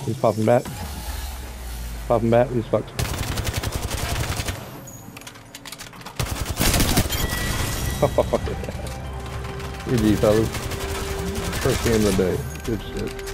He's popping back. Popping back. He's fucked. GG, fellas. First game of the day. Good shit.